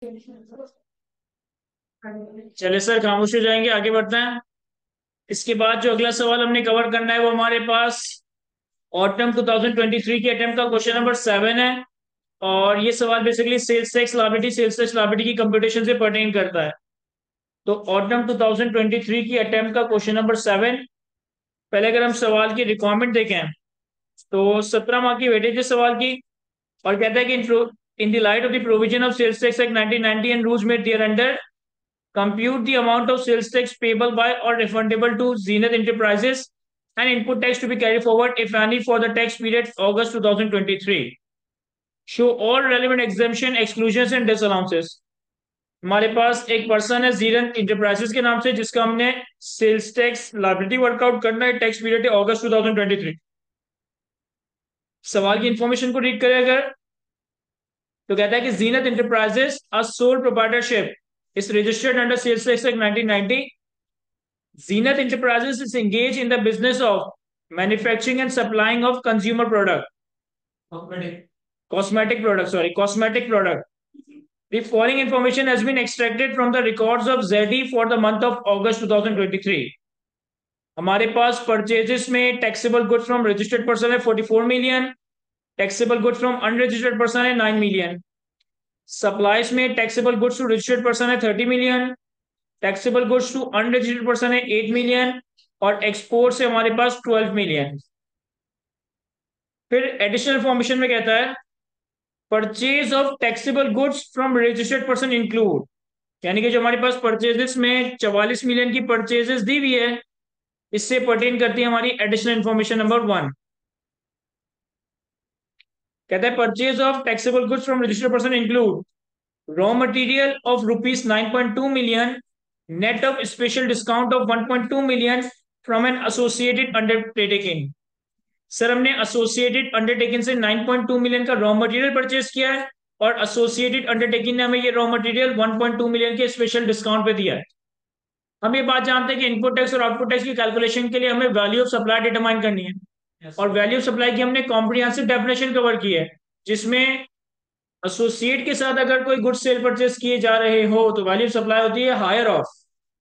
चले सर, खामोश हो जाएंगे, आगे बढ़ते हैं। इसके बाद जो अगला सवाल हमने कवर करना है वो हमारे पास ऑटम 2023 के अटेम्प्ट का क्वेश्चन नंबर 7 है। और ये सवाल बेसिकली सेल्स टैक्स लायबिलिटी की कंप्यूटेशन से पर्टेन करता है। तो ऑटम 2023 की अटेम्प्ट का क्वेश्चन नंबर 7। पहले अगर हम सवाल की रिक्वायरमेंट देखें तो 17 मार्क की वेटेज है सवाल की। और कहता है कि in the light of the provision of sales tax act 1990 and rules made thereunder, compute the amount of sales tax payable by or refundable to Zenith Enterprises and input tax to be carried forward, if any, for the tax period August 2023. Show all relevant exemption, exclusions and disallowances. हमारे पास एक person है Jiran enterprises के नाम से, जिसका हमने sales tax liability workout करना है। टैक्स पीरियड है अगस्त 2023। सवाल की इंफॉर्मेशन को रीड करें अगर, तो कहता है कि Zeenat enterprises a sole proprietorship is registered under Sales Tax Act 1990. Zenith Enterprises is engaged in the business of manufacturing and supplying of consumer product, cosmetic product. The following information has been extracted from the records of ZD for the month of August 2023. हमारे पास purchases में taxable goods from registered person है 44 million, taxable goods from unregistered person है 9 million, supplies में taxable goods to registered person है 30 million, taxable goods to unregistered person है 8 million, और export से हमारे पास 12 मिलियन। फिर एडिशनल फॉर्मेशन में कहता है purchase of taxable goods from registered person include, यानी कि जो हमारे पास परचेजेस में 44 मिलियन की परचेजेस दी हुई है, इससे पर्टेन करती है हमारी एडिशनल इंफॉर्मेशन नंबर 1। कहता है purchase of taxable goods from registered person include raw material of rupees 9.2 million, net of special discount of 1.2 million from an associated undertaking। Sir हमने एसोसिएटेड अंडरटेकिंग से 9.2 मिलियन का raw material purchase किया है, और associated undertaking ने हमें ये raw material 1.2 million के स्पेशल डिस्काउंट पे दिया है। हम ये बात जानते हैं कि इनपुट टैक्स और आउटपुट टैक्स की कैलकुलेशन के लिए हमें वैल्यू ऑफ सप्लाई डिटरमाइन करनी है। और वैल्यू ऑफ सप्लाई की हमने कॉम्प्रिहेंसिव डेफिनेशन कवर की है, जिसमें एसोसिएट के साथ अगर कोई गुड्स सेल परचेज किए जा रहे हो तो वैल्यू ऑफ सप्लाई होती है हायर ऑफ।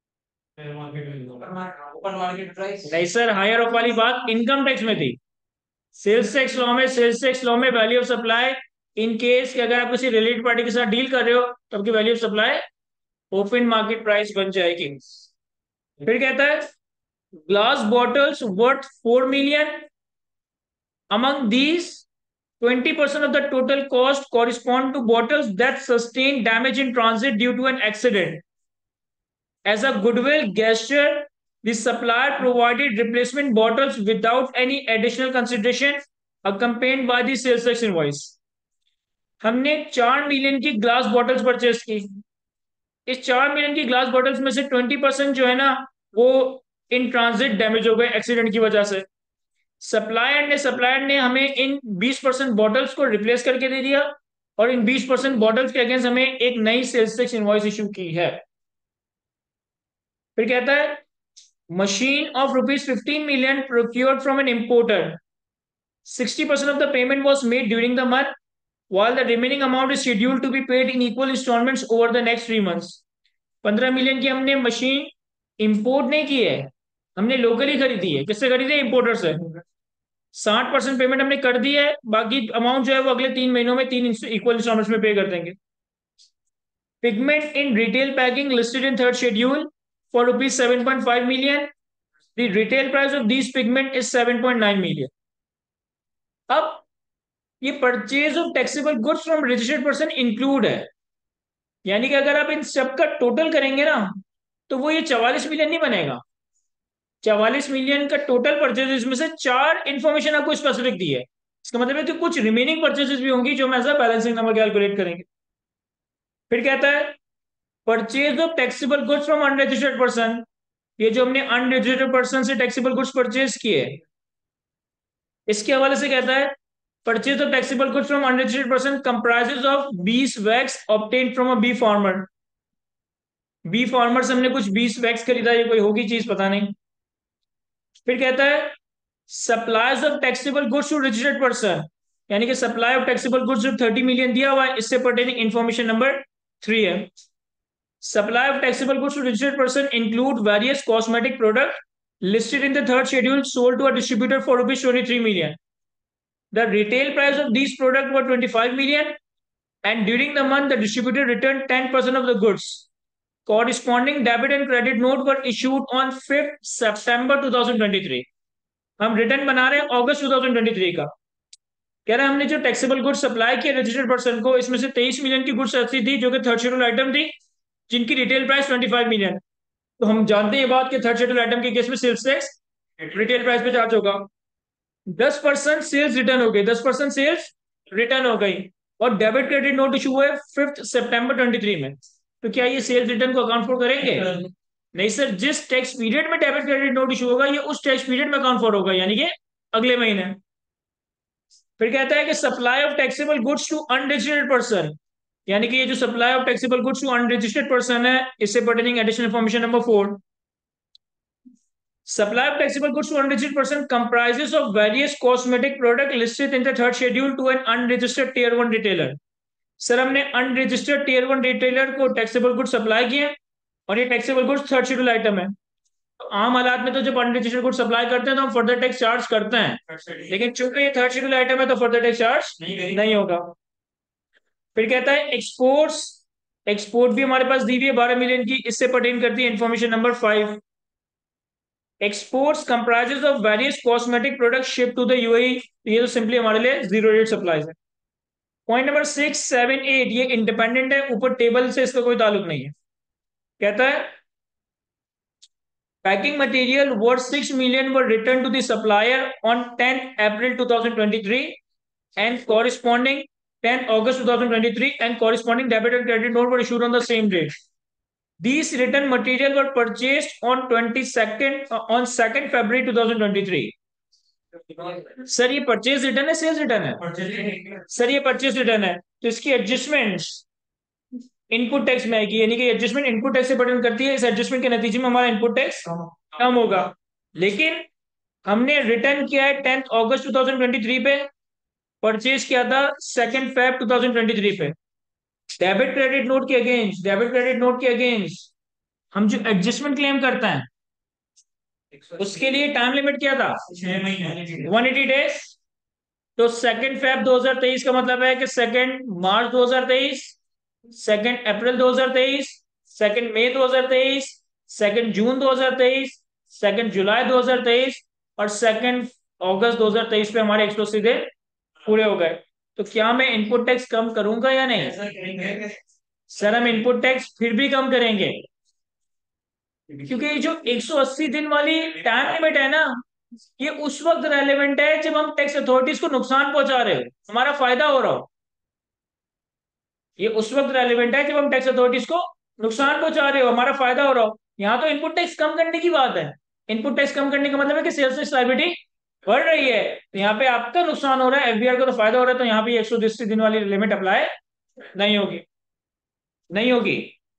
नहीं सर, हायर ऑफ वाली बात इनकम टैक्स में थी। सेल्स टैक्स लॉ में value of supply, in case कि अगर आप किसी रिलेटेड पार्टी के साथ डील कर रहे हो तो आपकी value of supply open market price बन जाएगी। फिर कहता है glass bottles worth 4 million, among these 20% of the total cost correspond to bottles that sustain damage in transit due to an accident. As a goodwill gesture, the supplier provided replacement bottles without any additional consideration, accompanied by the sales tax invoice. हमने 4 million की glass bottles purchase की। इस 4 million की glass bottles में से 20% जो है ना, वो इन ट्रांजिट डैमेज हो गए एक्सीडेंट की वजह से। सप्लायर ने हमें इन 20% बॉटल्स को रिप्लेस करके दे दिया, और इन 20% बॉटल्स के अगेंस्ट हमें एक नई सेल्स टैक्स इनवॉइस इशू की है। फिर कहता है machine of rupees 15 million procured from an importer, 60% of the payment was made during the month, while the remaining amount is scheduled to be paid in equal installments over the next 3 months। 15 million की हमने machine import नहीं की है, हमने locally खरीदी है। किससे खरीदी है? इंपोर्टर से। 60% पेमेंट हमने कर दी है, बाकी अमाउंट जो है वो अगले 3 महीनों में 3 इक्वल इंस्टॉलमेंट्स में पे कर देंगे। Pigment in retail packing listed in third schedule for rupees 7.5 million. The retail price of these pigment is 7.9 million. अब ये purchase of taxable goods from registered person include है, यानी कि अगर आप इन सब का टोटल करेंगे ना, तो वो ये 44 मिलियन नहीं बनेगा। 44 मिलियन का टोटल परचेज, इसमें से 4 इंफॉर्मेशन आपको स्पेसिफिक दी है। इसका मतलब है कि कुछ रिमेनिंग परचेजेस भी होंगी जो हम as a balancing number calculate करेंगे। फिर कहता है purchase of taxable goods from unregistered person, ये जो हमने अनरजिस्टर्ड पर्सन से टैक्सेबल गुड्स परचेज किए, इसके हवाले से कहता है purchase of taxable goods from unregistered person comprises of beeswax obtained from a bee farmer. Bee farmer से हमने कुछ बीस वैक्स खरीदा, ये कोई होगी चीज पता नहीं। फिर कहता है supplies of taxable goods to registered person, यानी कि सप्लाई ऑफ टैक्सेबल गुड्स जो 30 मिलियन दिया हुआ है, इससे पर्टेनिंग इंफॉर्मेशन नंबर 3 है। Supply of taxable goods to registered person include various cosmetic product listed in the third schedule sold to a distributor for rupees 23 million. The retail price of these products were 25 million, and during the month, the distributor returned 10% of the goods. Corresponding debit and credit note were issued on 5th September 2023. हम return बना रहे हैं अगस्त 2023 का। कह रहे हैं हमने जो टैक्सेबल गुड्स सप्लाई किया रजिस्टर्ड पर्सन को, इसमें से 23 मिलियन की गुड्स ऐसी थी जो कि थर्ड शेड्यूल आइटम थी, जिनकी रिटेल प्राइस 25 मिलियन। तो हम जानते हैं ये बात कि थर्ड शेड्यूल आइटम के केस में सेल्स टैक्स रिटेल प्राइस पे चार्ज होगा। 10% सेल्स रिटर्न हो गई, 10% सेल्स रिटर्न हो गई, और डेबिट क्रेडिट नोट इशू हुए 5 सितंबर 23 में। तो क्या ये सेल्स रिटर्न को अकाउंट फॉर करेंगे? नहीं सर, जिस टैक्स पीरियड में डेबिट क्रेडिट नोट इशू होगा ये उस टैक्स पीरियड में अकाउंट फॉर होगा, यानी कि अगले महीने। फिर कहता है कि supply of taxable goods to unregistered person, यानी कि ये जो supply of taxable goods to unregistered person है, इससे pertaining additional information number 4। Supply of taxable goods to unregistered person comprises of various cosmetic product listed in the third schedule to an unregistered tier 1 retailer. Sir हमने unregistered tier 1 retailer को taxable goods supply किए, और ये taxable goods third schedule item है। तो आम हालात में तो जब अनरजिस्टर्ड गुड्स सप्लाई करते हैं तो हम फर्दर टैक्स चार्ज करते हैं, लेकिन चूंकि ये थर्ड शेड्यूल आइटम है तो फर्दर टैक्स चार्ज नहीं होगा। फिर कहता है एक्सपोर्ट्स, एक्सपोर्ट भी हमारे पास दी हुई है 12 मिलियन की, इससे पर्टेन करती है information number 5। Exports comprises of various cosmetic product ship to the UAE, ये तो सिंपली हमारे लिए जीरो रेट सप्लाईज है। पॉइंट नंबर 6, 7, 8 ये इंडिपेंडेंट है, ऊपर टेबल से इसका कोई ताल्लुक नहीं है। कहता है packing material worth 6 million were return to the supplier on 10 April 2023 and corresponding 10 August 2023 and corresponding debit and credit note were issued on the same date. These return material were purchased on 22nd on 2nd February 2023. Sir ये purchase return है sales return है? Sir ये purchase return है, तो इसकी adjustment input tax में आएगी, यानी कि एडजस्टमेंट इनपुट टैक्स से पर्टेन करती है। इस एडजस्टमेंट के नतीजे में हमारा इनपुट टैक्स कम होगा। लेकिन हमने रिटर्न किया है 10 अगस्त 2023 पे, परचेज किया था 2 फेब 2023 पे। डेबिट क्रेडिट नोट के अगेंस्ट, डेबिट क्रेडिट नोट के अगेंस्ट हम जो एडजस्टमेंट क्लेम करते हैं उसके लिए टाइम लिमिट क्या था? 6 महीने, 180 डेज। तो 2 फेब 2023 का मतलब है कि 2 मार्च 2023, 2 अप्रैल 2023, 2 मई 2023, 2 जून 2023, 2 जुलाई 2023 और 2 अगस्त 2023 पे हमारे 180 दिन पूरे हो गए। तो क्या मैं इनपुट टैक्स कम करूंगा या नहीं? सर हम इनपुट टैक्स फिर भी कम करेंगे, क्योंकि ये जो 180 दिन वाली टाइम लिमिट है ना, ये उस वक्त रेलेवेंट है जब हम टैक्स अथॉरिटीज को नुकसान पहुंचा रहे हो, हमारा फायदा हो रहा हो। ये उस वक्त रेलेवेंट है जब हम टैक्स अथॉरिटीज को नुकसान पहुंचा रहे हो, हमारा फायदा हो रहा हो। यहाँ तो इनपुट टैक्स कम करने की बात है। इनपुट टैक्स कम करने का मतलब है कि सेल्स टैक्स लायबिलिटी बढ़ रही है, तो यहाँ पे आपका नुकसान हो रहा है, एफबीआर को तो फायदा हो रहा है, तो यहाँ पे 180 दिन वाली लिमिट अप्लाई नहीं होगी, नहीं होगी।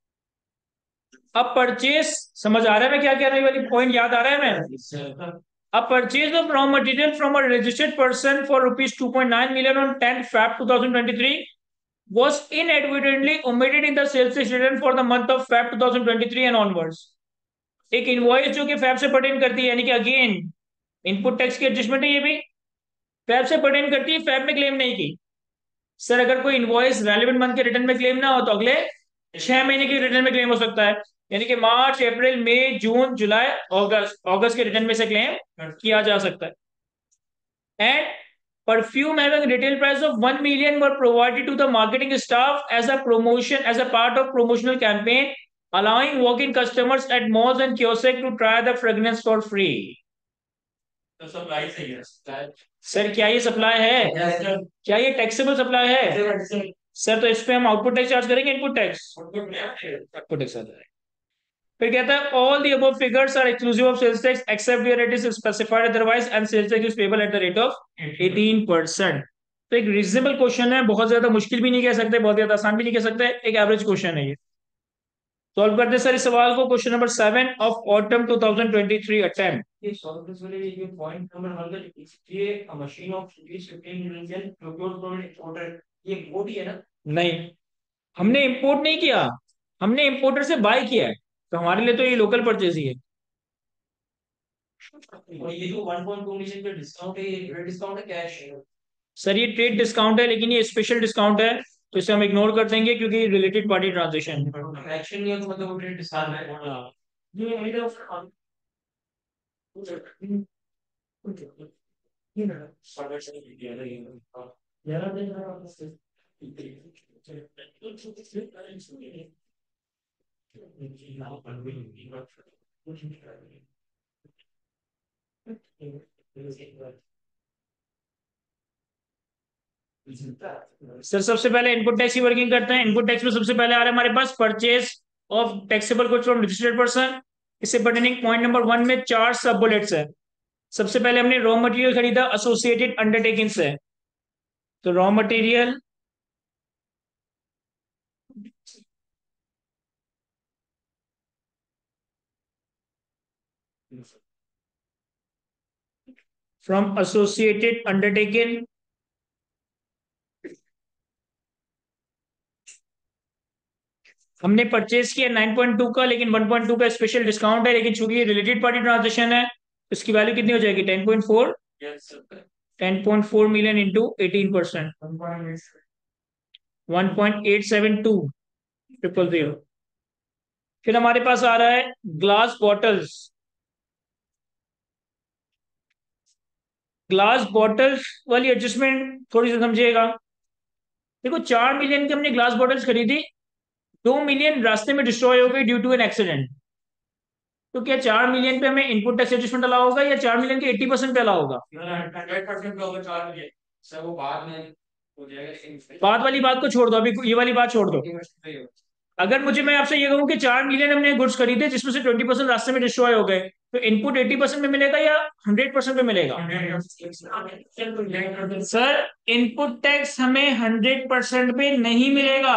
अब परचेज समझ आ रहा है मैं क्या कह रही वाली पॉइंट याद आ रहा है मैं? अब purchase of raw material from a registered person for rupees 2.9 million on 10 Feb 2023 was inadvertently omitted in the sales tax return for the month of Feb 2023 and onwards. एक इनवॉइस जो कि फैब से pertain करती है, यानी कि again input tax की adjustment है, ये भी फैब से पर्टेन करती है, फैब में क्लेम नहीं की। सर अगर कोई इनवॉइस रेलेवेंट मंथ के रिटर्न में क्लेम ना हो तो अगले 6 महीने के रिटर्न में क्लेम हो सकता है, यानी कि मार्च, अप्रैल, मई, जून, जुलाई, अगस्त के रिटर्न में से क्लेम किया जा सकता है। And perfume having retail price of 1 million were provided to the marketing staff as a promotion, as a part of promotional campaign, allowing walk-in customers at malls and kiosks to try the fragrance for free. तो supply सही है sir? क्या ये supply है? क्या ये taxable supply है? Sir तो इस पे हम आउटपुट टैक्स चार्ज करेंगे, इनपुट टैक्स? आउटपुट टैक्स आ जाएगा। फिर कहता है all the above figures are exclusive of sales tax except where it is specified otherwise and sales tax is payable at the rate of 18%। तो एक reasonable question है, बहुत ज्यादा मुश्किल भी नहीं कह सकते, बहुत ज्यादा आसान भी नहीं कह सकते, एक एवरेज क्वेश्चन है ये। सॉल्व करते सर इस सवाल को। Question number 7 of autumn 2023 attempt. ये सॉल्व करने वाले ये पॉइंट नंबर 1 ये machine of 15 million procured from exporter, ये वो भी है ना? नहीं, हमने इंपोर्ट नहीं किया, हमने इंपोर्टर से बाय किया है, तो हमारे लिए तो ये लोकल परचेज ही है। और ये जो 1.2 मिलियन का डिस्काउंट है, ये डिस्काउंट है कैश है? सर ये ट्रेड डिस्काउंट है, लेकिन ये स्पेशल डिस्काउंट है, तो इसे हम इग्नोर कर देंगे क्योंकि रिलेटेड पार्टी ट्रांजेक्शन है। एक्शन नहीं है तो मतलब वो ट्रेड डिस्काउंट है। हाँ। ये मेरा सर सबसे पहले इनपुट टैक्स की वर्किंग करते हैं। इनपुट टैक्स में सबसे पहले आ रहा है हमारे पास purchase of taxable goods from registered person. इससे पर्टेनिंग पॉइंट नंबर 1 में 4 सब बुलेट्स है। सबसे पहले हमने रॉ मटेरियल खरीदा एसोसिएटेड अंडरटेकिंग से, तो raw material from associated undertaking. हमने परचेज किया 9.2 का, लेकिन 1.2 का स्पेशल डिस्काउंट है, लेकिन चूंकि ये रिलेटेड पार्टी ट्रांजेक्शन है, इसकी वैल्यू कितनी हो जाएगी? 10.4। 10.4 मिलियन इंटू 18%, 1.872 000। फिर हमारे पास आ रहा है ग्लास बॉटल्स। ग्लास बॉटल्स वाली एडजस्टमेंट थोड़ी सी समझिएगा। देखो 4 मिलियन की हमने ग्लास बॉटल्स खरीदी, 2 मिलियन रास्ते में डिस्ट्रॉय हो गई ड्यू टू एन एक्सीडेंट। तो क्या 4 मिलियन पे हमें इनपुट टैक्स एडजस्टमेंट अलाउ होगा या 4 मिलियन के 80% पे अलाउ होगा? 100% पे होगा 4 मिलियन। सर वो बाद में हो जाएगा। बाद वाली बात को छोड़ दो, अभी ये वाली बात छोड़ दो। अगर मुझे मैं आपसे ये कहूं कि 4 मिलियन हमने गुड्स खरीदे जिसमें से 20% रास्ते में डिस्ट्रॉय हो गए, तो इनपुट 80% में मिलेगा या 100% में मिलेगा? सर इनपुट टैक्स हमें 100% पे नहीं मिलेगा,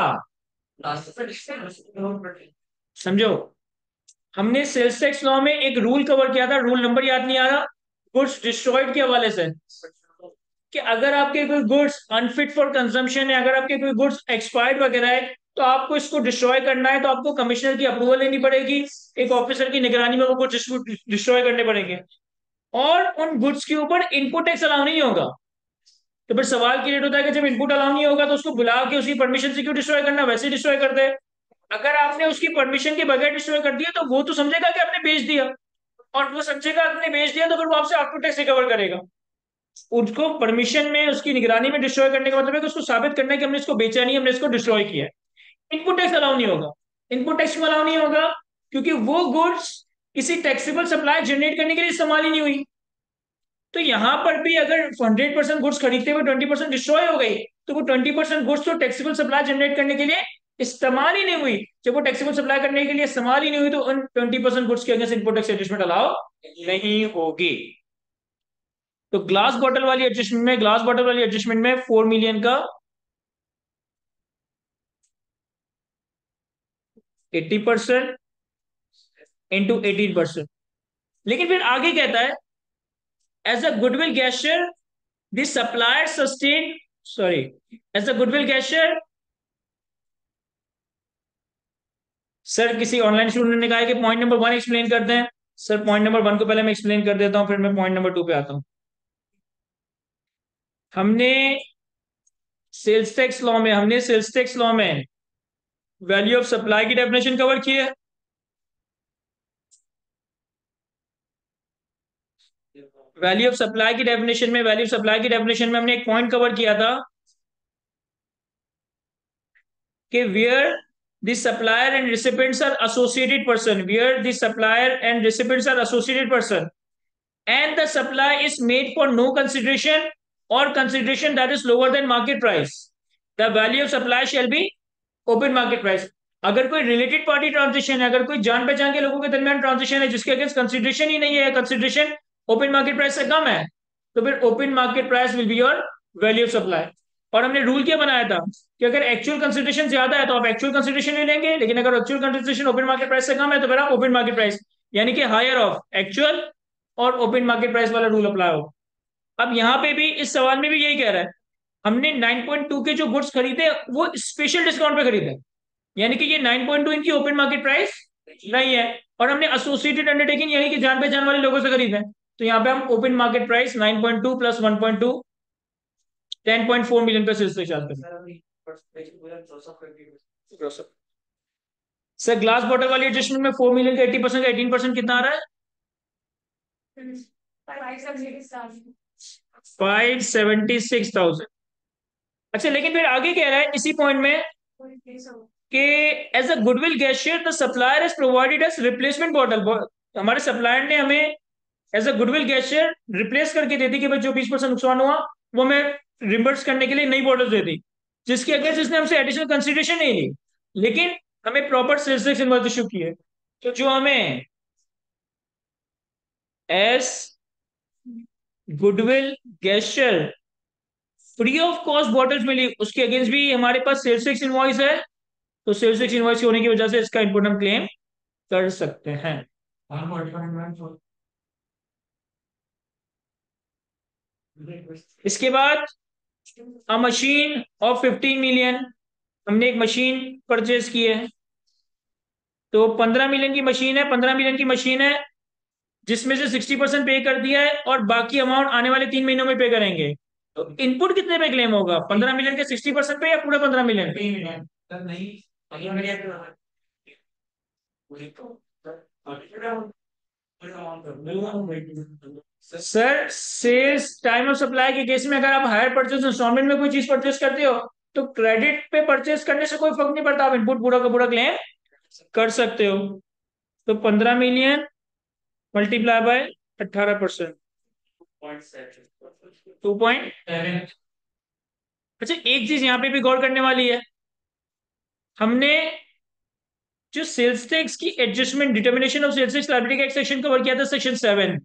समझो। हमने सेल्स टैक्स लॉ में एक रूल कवर किया था, रूल नंबर याद नहीं आ रहा, गुड्स डिस्ट्रॉयड के हवाले से, कि अगर आपके कोई गुड्स अनफिट फॉर कंजम्पशन है, अगर आपके कोई गुड्स एक्सपायर्ड वगैरह है, तो आपको इसको डिस्ट्रॉय करना है तो आपको कमिश्नर की अप्रूवल लेनी पड़ेगी, एक ऑफिसर की निगरानी में वो गुड्स डिस्ट्रॉय करने पड़ेंगे, और उन गुड्स के ऊपर इनपुट टैक्स अलाउ नहीं होगा। तो फिर सवाल क्रिएट होता है कि जब इनपुट अलाउ नहीं होगा तो उसको बुला के उसकी परमिशन से क्यों डिस्ट्रॉय करना, वैसे डिस्ट्रॉय कर दे। अगर आपने उसकी परमिशन के बगैर डिस्ट्रॉय कर दिया तो वो तो समझेगा कि आपने बेच दिया, और वो समझेगा आपने बेच दिया तो फिर वो आपसे आफ्टर टैक्स रिकवर करेगा। उसको परमिशन में उसकी निगरानी में डिस्ट्रॉय करने का मतलब है कि उसको साबित करना है कि हमने इसको बेचा नहीं, हमने इसको डिस्ट्रॉय किया है। इनपुट टैक्स अलाउ नहीं होगा। इनपुट टैक्स क्यों अलाउ नहीं होगा? क्योंकि वो गुड्स किसी टैक्सेबल सप्लाई जनरेट करने के लिए इस्तेमाल ही नहीं हुई। तो यहां पर भी अगर 100% गुड्स खरीदते हुए 20% डिस्ट्रॉय हो गई, तो वो 20% गुड्स तो टैक्सेबल सप्लाई जनरेट करने के लिए इस्तेमाल ही नहीं हुई। जब वो टैक्सेबल सप्लाई करने के लिए इस्तेमाल ही नहीं हुई, तो उन 20% गुड्स के against input tax adjustment allow नहीं होगी। तो ग्लास बॉटल वाली एडजस्टमेंट में, ग्लास बॉटल वाली एडजस्टमेंट में 4 मिलियन का 80% इंटू 18%। लेकिन फिर आगे कहता है as a goodwill gesture the supplier sustain, sorry, as a goodwill gesture. Sir किसी ऑनलाइन स्टूडेंट ने कहा है कि पॉइंट नंबर 1 एक्सप्लेन करते हैं। सर पॉइंट नंबर 1 को पहले मैं एक्सप्लेन कर देता हूं, फिर मैं पॉइंट नंबर 2 पे आता हूं। हमने सेल्स टैक्स लॉ में वैल्यू ऑफ सप्लाई की डेफिनेशन कवर की है। वैल्यू ऑफ सप्लाई की डेफिनेशन में हमने एक पॉइंट कवर किया था कि where the supplier and recipients are associated person, where the supplier and recipients are associated person and the supply is made for no consideration or consideration that is lower than market price, the value of supply shall be open market price। अगर कोई related party transaction है, अगर कोई जान पहचान के लोगों के दरमियान ट्रांजेक्शन है जिसके अगेंस्ट कंसिडरेशन ही नहीं है, कंसिडरेशन ओपन मार्केट प्राइस से कम है, तो फिर open market price will be your value of supply. और हमने रूल क्या बनाया था कि अगर एक्चुअल कंसिडरेशन ज्यादा है तो आप एक्चुअल कंसिडरेशन ले लेंगे, लेकिन अगर actual consideration open market price से कम है तो फिर आप ओपन मार्केट प्राइस, यानी कि हायर ऑफ एक्चुअल और ओपन मार्केट प्राइस वाला रूल अप्लाई हो। अब यहां पे भी इस सवाल में भी यही कह रहा है, हमने 9.2 के जो गुड्स खरीदे वो स्पेशल डिस्काउंट पे खरीदे, यानी कि ये 9.2 इनकी ओपन मार्केट प्राइस नहीं है, और हमने एसोसिएटेड अंडरटेकिंग यानी कि जान पहचान वाले लोगों से खरीदे, तो यहाँ पे हम open market price 9.2 plus 1.2 10.4 million पे सेल्स चार्ज करें। सर ग्लास बॉटल वाली एडजस्टमेंट में 4 मिलियन का 80% का 18% कितना आ रहा है? 576,000। अच्छा, लेकिन फिर आगे कह रहा है इसी पॉइंट में कि as a goodwill gesture the supplier has provided us replacement bottle. हमारे सप्लायर ने हमें as a goodwill gesture replace करके दे दी कि भाई जो 20% नुकसान हुआ वो हमें रिम्बर्स करने के लिए नई बॉटल दे दी, जिसकी अगेंस्ट इसने हमसे एडिशनल कंसिडरेशन नहीं ली, लेकिन हमें proper sales tax invoice issue की है। तो जो हमें as goodwill gesture free of cost bottles मिली, उसके अगेंस्ट भी हमारे पास सेल्स टैक्स इनवॉइस है, तो सेल्स टैक्स इनवॉइस होने की वजह से इसका इनपुट हम क्लेम कर सकते हैं। इसके बाद अ मशीन ऑफ 15 मिलियन, हमने एक मशीन परचेज की है, तो 15 मिलियन की मशीन है, 15 मिलियन की मशीन है जिसमें से 60% पे कर दिया है और बाकी अमाउंट आने वाले 3 महीनों में पे करेंगे, तो इनपुट कितने पे क्लेम होगा? 15 मिलियन के 60% पे या पूरे 15 मिलियन पे? नहीं, 15 million sir sales time of supply के केस में अगर आप हायर परचेज इंस्टॉलमेंट में कोई चीज परचेज करते हो तो क्रेडिट पे परचेज करने से कोई फर्क नहीं पड़ता, आप इनपुट पूरा का पूरा क्लेम कर सकते हो। तो 15 मिलियन मल्टीप्लाई बाय 18%, 2.7। अच्छा, एक चीज यहाँ पे भी गौर करने वाली है, हमने जो सेल्स टैक्स की adjustment determination of sales tax liability का एक सेक्शन कवर किया था, सेक्शन 7।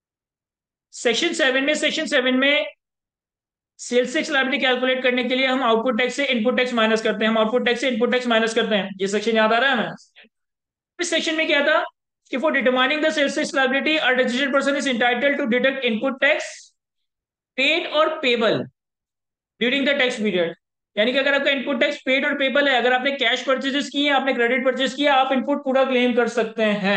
सेक्शन 7 में सेल्स टैक्स लायबिलिटी कैलकुलेट करने के लिए हम आउटपुट टैक्स से इनपुट टैक्स माइनस करते हैं, हम आउटपुट टैक्स से इनपुट टैक्स माइनस करते हैं। ये सेक्शन याद आ रहा है हमें? इस सेक्शन में क्या था कि for determining the sales tax liability a registered person is entitled to deduct input tax paid और payable during the tax period. यानी कि अगर आपका इनपुट टैक्स पेड और पेबल है, अगर आपने कैश परचेजेस किए, आपने क्रेडिट परचेज किया, आप इनपुट पूरा क्लेम कर सकते हैं।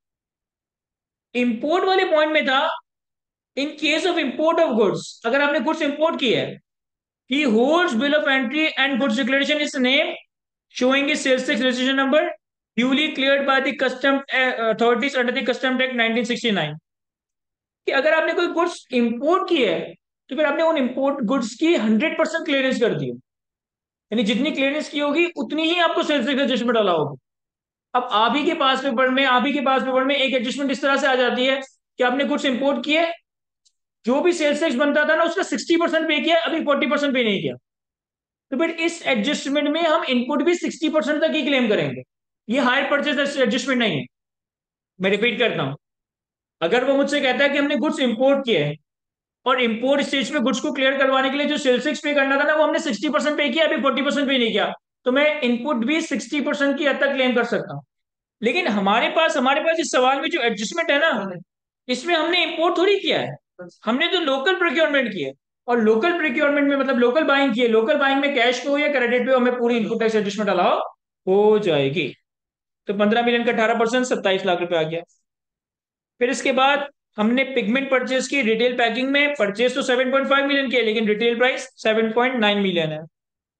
इंपोर्ट वाले पॉइंट में था in case of import of goods, अगर आपने गुड्स इंपोर्ट किए है, he holds bill of entry and goods declaration is name showing his sales tax registration number duly cleared by the custom authorities under the custom act 1969। कि अगर आपने कोई goods import की है तो फिर आपने उन इंपोर्ट गुड्स की 100% क्लियरेंस कर दी, यानी जितनी क्लियरेंस की होगी उतनी ही आपको सेल्स टैक्स एडजस्टमेंट अलाउ होगी। अब आप ही के पास पेपर में एक एडजस्टमेंट इस तरह से आ जाती है कि आपने गुड्स इंपोर्ट किए, जो भी सेल्स टैक्स बनता था ना उसका 60% पे किया, अभी 40% पे नहीं किया, तो फिर इस एडजस्टमेंट में हम इनपुट भी 60% तक ही क्लेम करेंगे। ये हायर परचेज एडजस्टमेंट नहीं है। मैं रिपीट करता हूं, अगर वो मुझसे कहता है कि हमने गुड्स इंपोर्ट किए हैं और इंपोर्ट स्टेज में गुड्स को क्लियर करवाने के लिए जो सेल्स टैक्स पे करना था ना वो हमने 60% पे किया, अभी 40% पे नहीं किया, तो मैं इनपुट भी 60% की हद तक क्लेम कर सकता हूँ। लेकिन हमारे पास इस सवाल में जो एडजस्टमेंट है ना, इसमें हमने इंपोर्ट थोड़ी किया है, हमने तो लोकल प्रोक्योरमेंट किया है। और लोकल प्रोक्योरमेंट में मतलब लोकल बाइंग की है, लोकल बाइंग में कैश पे हो या क्रेडिट पे हो हमें पूरी इनपुट टैक्स एडजस्टमेंट अलाउ हो जाएगी। तो 15 मिलियन का 18% 27 लाख रुपए आ गया। फिर इसके बाद हमने पिगमेंट परचेज की रिटेल पैकिंग में, परचेज तो 7.5 मिलियन की है लेकिन रिटेल प्राइस 7.9 मिलियन है।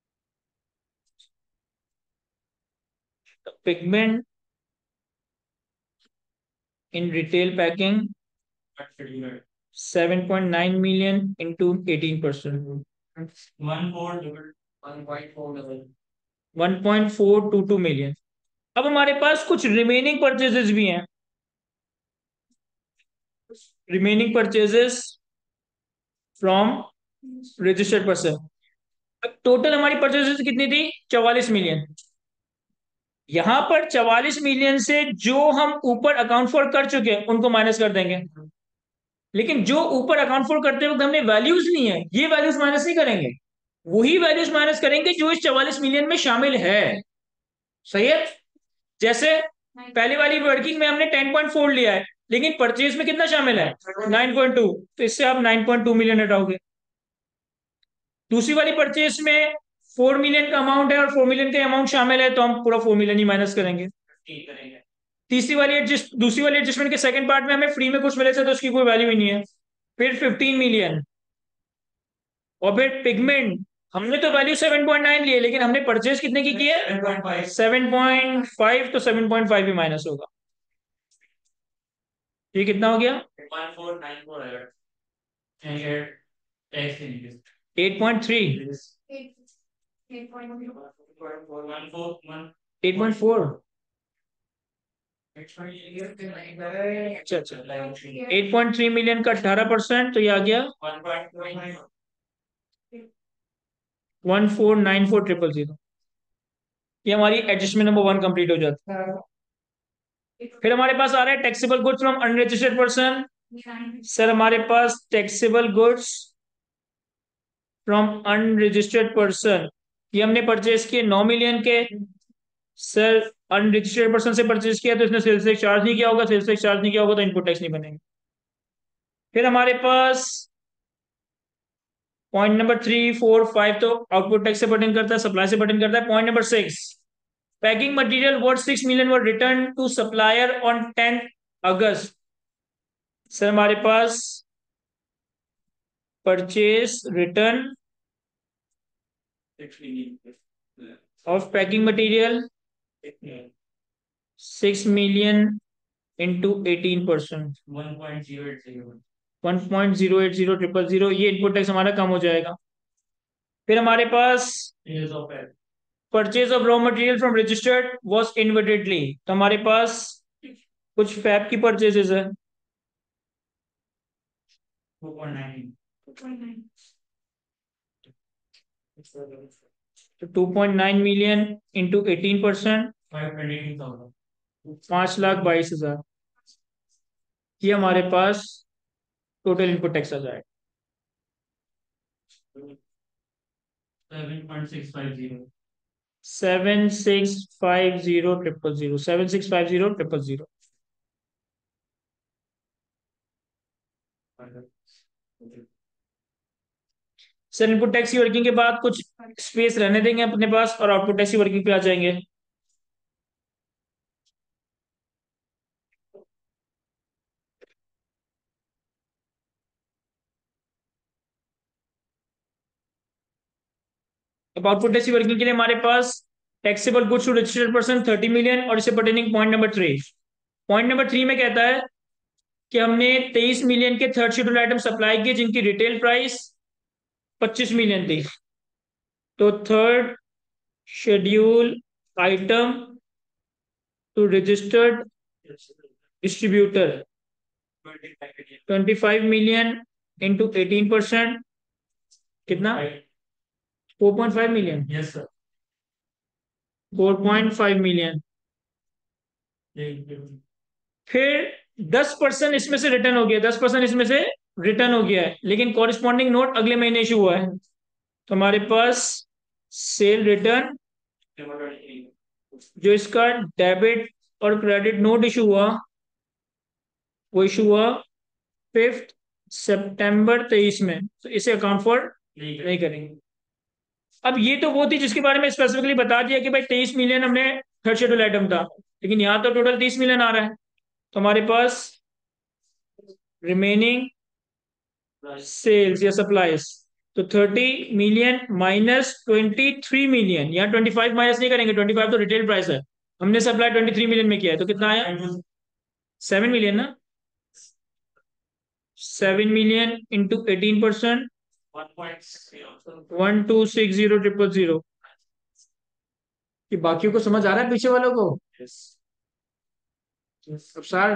Pigment in retail packing 7.9 million into 18%, 1.422 million. अब हमारे पास कुछ रिमेनिंग परचेजेस भी हैं, remaining purchases from registered person. अब टोटल हमारी परचेजेस कितनी थी? 44 मिलियन। यहां पर 44 मिलियन से जो हम ऊपर अकाउंट फॉर कर चुके हैं उनको माइनस कर देंगे, लेकिन जो ऊपर अकाउंट फॉर करते वक्त हमने वैल्यूज ली है ये वैल्यूज माइनस नहीं करेंगे, वही वैल्यूज माइनस करेंगे जो इस 44 मिलियन में शामिल है। सही है? जैसे पहली वाली वर्किंग में हमने 10.4 लिया है लेकिन परचेज में कितना शामिल है? 9.2, तो इससे आप 9.2 मिलियन हटाओगे। दूसरी वाली परचेज में 4 मिलियन का अमाउंट है और 4 मिलियन का अमाउंट शामिल है, तो हम पूरा 4 मिलियन ही माइनस करेंगे। ठीक करेंगे। दूसरी वाली एडजस्टमेंट के सेकंड पार्ट में हमें फ्री में कुछ मिले थे तो उसकी कोई वैल्यू ही नहीं है। फिर 15 मिलियन, और फिर पिगमेंट, हमने तो वैल्यू 7.9 लिए, लेकिन हमने परचेज कितने की है? 7.5। 7.5, तो 7.5 भी माइनस होगा। ये कितना हो गया? 1494 आएगा। टैक्स नहीं 8.3, 8.4। अच्छा अच्छा, 8.3 मिलियन का 18%, तो ये आ गया 1494000। ये हमारी एडजस्टमेंट नंबर 1 कंप्लीट हो जाती है। फिर हमारे पास आ रहा है taxable goods from unregistered person. Sir हमारे पास taxable goods from unregistered person, ये हमने परचेज किए 9 मिलियन के। सर अनरजिस्टर्ड पर्सन से परचेज किया तो इसने सेल्स टैक्स चार्ज नहीं किया होगा, सेल्स टैक्स चार्ज नहीं किया होगा तो इनपुट टैक्स नहीं बनेंगे। फिर हमारे पास पॉइंट नंबर 3, 4, 5 तो आउटपुट टैक्स से बटन करता है, सप्लाई से बटन करता है। Point number 6, packing material worth 6 million were return to supplier on 10 August. Sir हमारे पास purchase return of packing material 6 million into 18%, 1.080000, ये इनपुट टैक्स हमारा कम हो जाएगा। फिर हमारे पास purchase of raw material from registered was इनवर्टेडली, तो हमारे पास कुछ फैब की परचेजेस है। 2.9 मिलियन इंटू 18%, 5,22,000, ये हमारे पास टोटल इनपुट टैक्स आ जाएगा। 7,650,000, सर इनपुट टैक्स की वर्किंग के बाद कुछ स्पेस रहने देंगे अपने पास और आउटपुट टैक्स की वर्किंग पे आ जाएंगे। अब आउटपुट टैक्स की वर्किंग के लिए हमारे पास taxable goods to registered person 30 million, और इसे pertaining point number 3। Point number 3 में कहता है कि हमने 23 मिलियन के थर्ड शेड्यूल आइटम सप्लाई किए जिनकी रिटेल प्राइस 25 मिलियन थी। तो third schedule item to registered distributor 25 million into 18%, कितना? 4.5 मिलियन। Yes sir. 4.5 मिलियन। फिर 10% इसमें से रिटर्न हो गया, 10% इसमें से रिटर्न हो गया है, लेकिन कॉरिस्पॉन्डिंग नोट अगले महीने इशू हुआ है, तो हमारे पास सेल रिटर्न जो इसका डेबिट और क्रेडिट नोट इशू हुआ, वो इशू हुआ 5 सितंबर 2023 में, तो इसे अकाउंट फॉर नहीं करेंगे। अब ये तो वो थी जिसके बारे में स्पेसिफिकली बता दिया कि भाई 23 मिलियन हमने थर्ड शेड्यूल आइटम था, लेकिन यहाँ तो टोटल 30 मिलियन आ रहा है, तो हमारे पास रिमेनिंग सेल्स या सप्लाईज, तो 30 मिलियन माइनस 23 मिलियन, यहाँ 25 माइनस नहीं करेंगे, 25 तो रिटेल प्राइस है, हमने सप्लाई 23 मिलियन में किया है, तो कितना आया? 7 मिलियन ना, 7 मिलियन इंटू 18%, 1260000। कि बाकियों को समझ आ रहा है पीछे वालों को? अब सर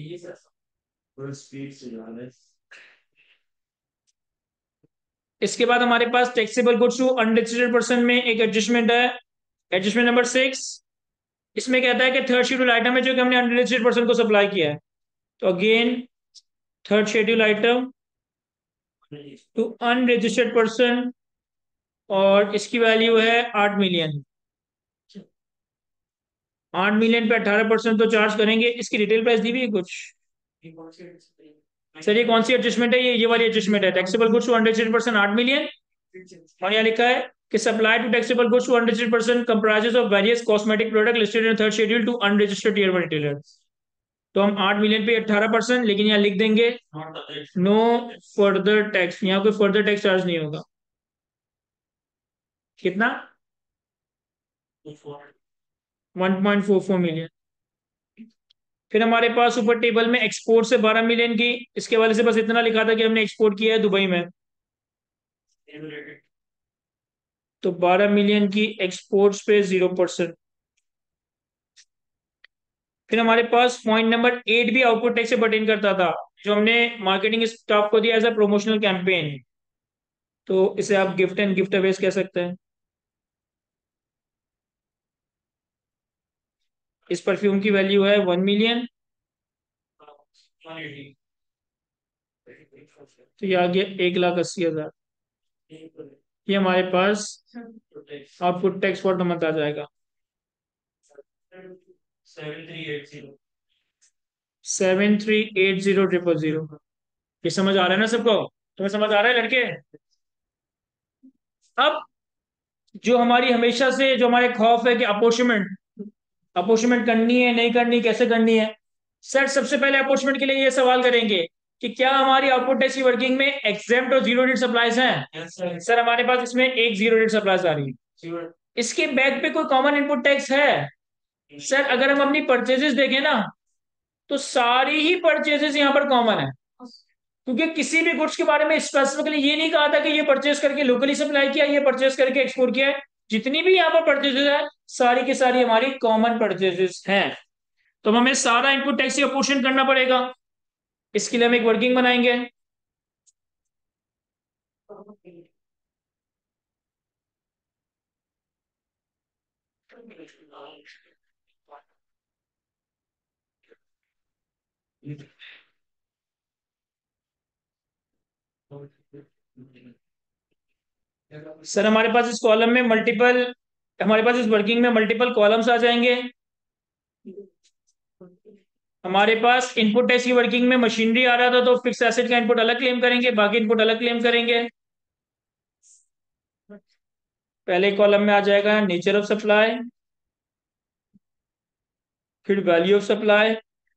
इसके बाद हमारे पास taxable goods to unregistered person में एक एडजस्टमेंट है, एडजस्टमेंट नंबर 6। इसमें कहता है कि थर्ड शेड्यूल आइटम है जो कि हमने अनरजिस्टर्ड पर्सन को सप्लाई किया है, तो again third schedule item to unregistered person, और इसकी वैल्यू है 8 मिलियन। 8 मिलियन पे 18% तो चार्ज करेंगे। इसकी रिटेल प्राइस दी हुई है कुछ? सर ये कौन सी एडजस्टमेंट है? ये वाली एडजस्टमेंट है, taxable goods to unregistered person 8 million, और यहाँ लिखा है कि supply to taxable goods to unregistered person comprises of various cosmetic product listed in third schedule to unregistered tier 1 retailer. तो हम 8 मिलियन पे 18%, लेकिन यहाँ लिख देंगे नो फर्दर टैक्स, यहाँ कोई फर्दर टैक्स चार्ज नहीं होगा। कितना? 1.44 मिलियन। फिर हमारे पास ऊपर टेबल में एक्सपोर्ट से 12 मिलियन की, इसके वाले से बस इतना लिखा था कि हमने एक्सपोर्ट किया है दुबई में, तो 12 मिलियन की एक्सपोर्ट्स पे 0%। फिर हमारे पास पॉइंट नंबर 8 भी आउटपुट टैक्स से पर्टेन करता था, जो हमने मार्केटिंग स्टाफ को दिया एज अ प्रमोशनल कैंपेन, तो इसे आप गिफ्ट एंड गिफ्ट अवेज कह सकते हैं। इस परफ्यूम की वैल्यू है 1 मिलियन, तो ये आ गया 1,80,000। ये हमारे पास output tax for the month आ जाएगा 7380,000। ये समझ आ रहा है ना सबको? तुम्हें समझ आ रहा है लड़के? अब जो हमारी हमेशा से जो हमारे खौफ है कि अपोर्शमेंट, अपोर्शमेंट करनी है नहीं करनी, कैसे करनी है, सर सबसे पहले अपोर्शमेंट के लिए ये सवाल करेंगे कि क्या हमारी आउटपुट टैक्स की वर्किंग में एग्जेम्प्ट और जीरो रेट सप्लाईज हैं? सर हमारे पास इसमें एक जीरो रेट सप्लाईज आ रही है। इसके बैक पे कोई कॉमन इनपुट टैक्स है? सर अगर हम अपनी परचेजेस देखें ना, तो सारी ही परचेजेस यहाँ पर कॉमन है, क्योंकि किसी भी गुड्स के बारे में स्पेसिफिकली ये नहीं कहा था कि ये परचेज करके लोकली सप्लाई किया, ये परचेज करके एक्सपोर्ट किया है। जितनी भी यहाँ पर परचेजेस है, सारी की सारी हमारी कॉमन परचेजेस हैं। तो अब हमें सारा इनपुट टैक्स का पोर्शन करना पड़ेगा। इसके लिए हम एक वर्किंग बनाएंगे। सर हमारे पास इस कॉलम में मल्टीपल, हमारे पास इस वर्किंग में मल्टीपल कॉलम्स आ जाएंगे। हमारे पास इनपुट टैक्स की वर्किंग में मशीनरी आ रहा था, तो फिक्स एसेट का इनपुट अलग क्लेम करेंगे, बाकी इनपुट अलग क्लेम करेंगे। पहले कॉलम में आ जाएगा नेचर ऑफ सप्लाई, फिर वैल्यू ऑफ सप्लाई,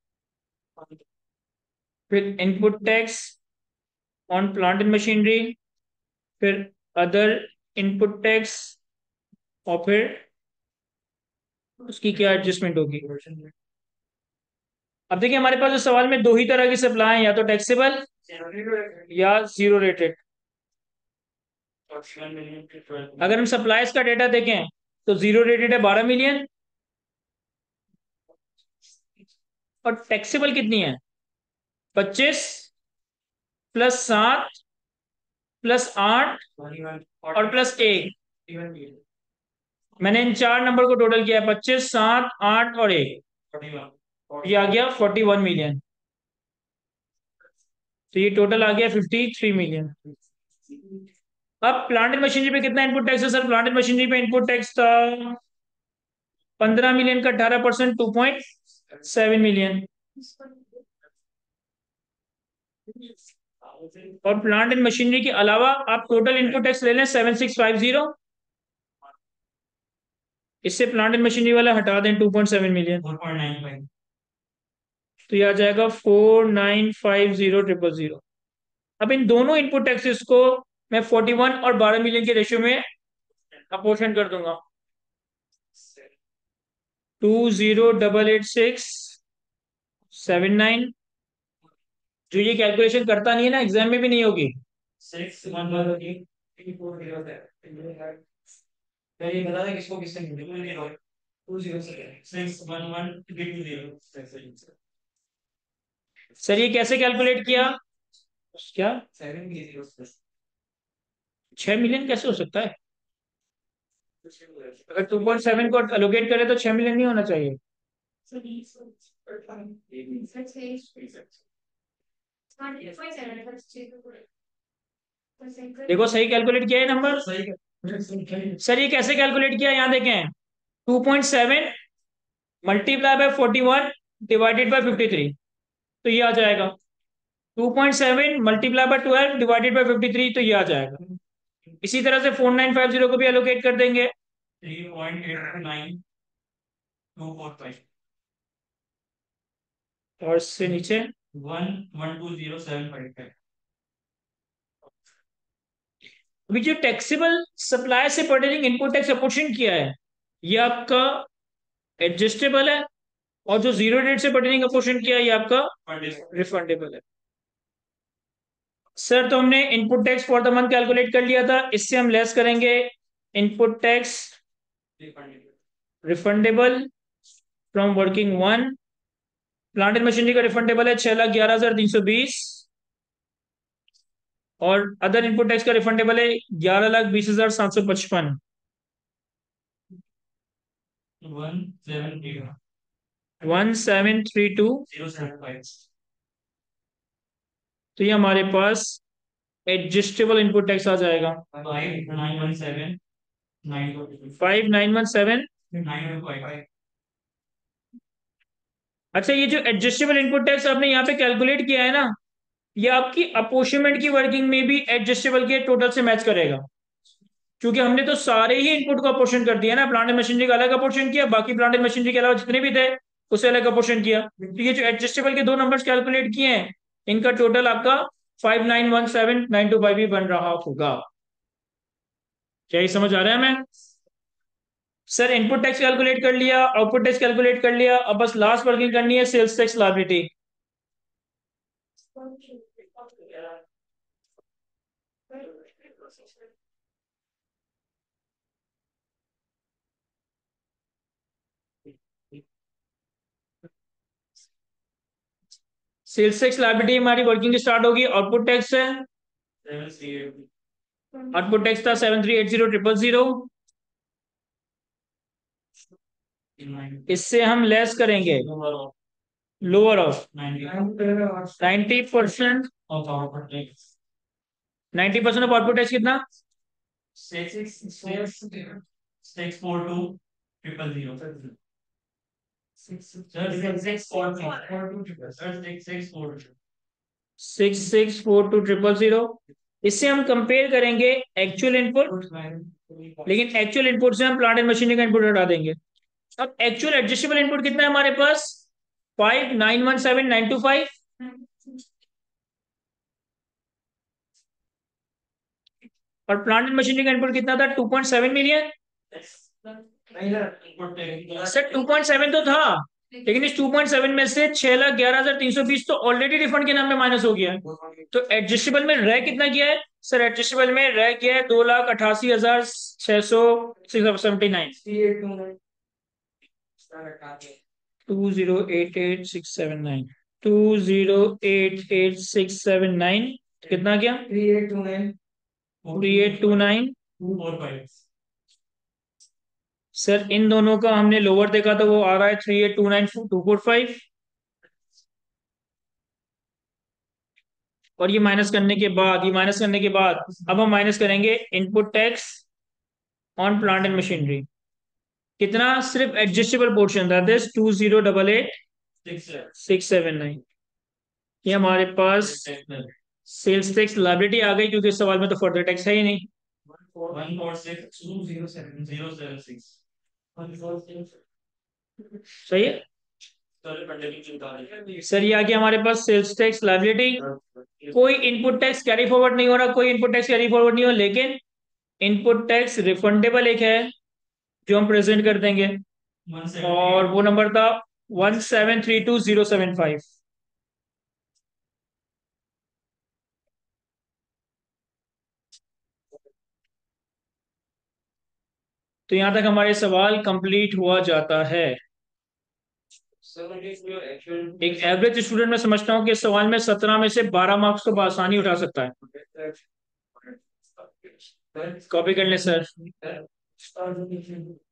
फिर input tax on plant and machinery, फिर अदर इनपुट टैक्स, और फिर उसकी क्या एडजस्टमेंट होगी। अब देखिए हमारे पास इस सवाल में दो ही तरह की सप्लाई है, या तो टैक्सेबल या जीरो रेटेड। अगर हम सप्लाईज का डेटा देखें तो जीरो रेटेड है 12 मिलियन, और टैक्सेबल कितनी है? 25 प्लस 7 प्लस 8 और प्लस 1। मैंने इन चार नंबर को टोटल किया है, 25 7 8 और 1, ये आ गया 41 मिलियन। तो ये टोटल आ गया 53 मिलियन। अब प्लांट एंड मशीनरी पे कितना इनपुट टैक्स है? सर प्लांट एंड मशीनरी पे इनपुट टैक्स था 15 मिलियन का 18%, 2.7 मिलियन। और प्लांट एंड मशीनरी के अलावा आप टोटल इनपुट टैक्स ले लें 7650, इससे प्लांट एंड मशीनरी वाला हटा दें 2.7 मिलियन, तो ये आ जाएगा 4950,000। अब इन दोनों इनपुट टैक्सेस को मैं 41 और 12 मिलियन के रेशियो में अपोर्शन कर दूंगा। 20,886,79, जो ये कैलकुलेशन करता नहीं है ना, एग्जाम में भी नहीं होगी। ये बता दें किसको किससे सर ये कैसे कैलकुलेट किया? क्या 6 मिलियन कैसे हो सकता है? अगर 2.7 को एलोकेट करें तो 6 मिलियन नहीं होना चाहिए। देखो सही कैलकुलेट किया है नंबर। सर ये कैसे कैलकुलेट किया, यहाँ देखें 2.7 मल्टीप्लाई बाय 41 डिवाइडेड बाय 53, तो ये आ जाएगा 2.7 मल्टीप्लाई बाय 12 डिवाइडेड बाय 53, तो ये आ जाएगा। इसी तरह से 4950 को भी एलोकेट कर देंगे। 3.89245 और इससे नीचे 112075 अभी जो टैक्सेबल सप्लाई से पर्टेनिंग इनपुट टैक्स अपोर्शन किया है, ये आपका एडजस्टेबल है, और जो जीरो डेट से पर्टेनिंग अपोर्शन किया है ये आपका रिफंडेबल है। सर तो हमने input tax for the month calculate कर लिया था, इससे हम लेस करेंगे input tax refundable from working one. Plant and machinery का रिफंडेबल है 6,11,320, और अदर इनपुट टैक्स का रिफंडेबल है 11,20,755। 1732। 075 तो ये हमारे पास एडजस्टेबल इनपुट टैक्स आ जाएगा 5917 5917। 925। अच्छा, ये जो एडजस्टेबल इनपुट टैक्स आपने यहाँ पे कैलकुलेट किया है ना, ये आपकी अपोर्शनमेंट की वर्किंग में भी एडजस्टेबल के टोटल से मैच करेगा, क्योंकि हमने तो सारे ही इनपुट को अपोर्शन कर दिया ना। प्लांट एंड मशीनरी का अलग अपोर्शन किया, बाकी प्लांट एंड मशीनरी के अलावा जितने भी थे उसे अलग अपोर्शन किया। तो ये जो एडजस्टेबल के दो नंबर्स कैलकुलेट किए हैं, इनका टोटल आपका 5917,925 भी बन रहा होगा। क्या ये समझ आ रहा है? मैं सर इनपुट टैक्स कैलकुलेट कर लिया, आउटपुट टैक्स कैलकुलेट कर लिया, अब बस लास्ट वर्किंग करनी है sales tax liability. Sales tax liability हमारी वर्किंग स्टार्ट होगी आउटपुट टैक्स से। आउटपुट टैक्स था 7380,000। इससे हम लेस करेंगे lower of 90%। 90% of output tax कितना? 642,000। 6642,000। इससे हम कंपेयर करेंगे एक्चुअल इनपुट, लेकिन एक्चुअल इनपुट से हम प्लांट एंड मशीनरी का इनपुट हटा देंगे। अब एक्चुअल एडजस्टेबल इनपुट कितना है हमारे पास? 5917,925। और प्लांट एंड मशीनरी का इनपुट कितना था? 2.7 मिलियन। सर 2.7 तो था, लेकिन इस 2.7 में से 6,11,320 तो ऑलरेडी रिफंड के नाम में माइनस हो गया है। तो एडजस्टेबल में रह कितना किया है? सर एडजस्टेबल में रह गया है 2,88,679। 2,088679। 2,088679 कितना गया? 3829। सर इन दोनों का हमने लोअर देखा तो वो आ रहा है 3829,245। और ये माइनस करने के बाद, ये माइनस करने के बाद अब हम माइनस करेंगे input tax on plant and machinery. कितना? सिर्फ एडजस्टेबल पोर्शन था दिस 2,088679। ये हमारे पास सेल्स टैक्स लायबिलिटी आ गई, क्योंकि इस सवाल में तो फर्दर टैक्स है ही नहीं। 146,207,006। सही है सर, ये आ गया हमारे पास सेल्स टैक्स लायबिलिटी। कोई इनपुट टैक्स कैरी फॉरवर्ड नहीं हो रहा, कोई इनपुट टैक्स कैरी फॉरवर्ड नहीं हो, लेकिन इनपुट टैक्स रिफंडेबल एक है जो हम प्रेजेंट कर देंगे, और वो नंबर था 1732075। तो यहां तक हमारे सवाल कंप्लीट हुआ जाता है। एक एवरेज स्टूडेंट मैं समझता हूँ कि इस सवाल में 17 में से 12 मार्क्स तो आसानी उठा सकता है। कॉपी कर ले सर।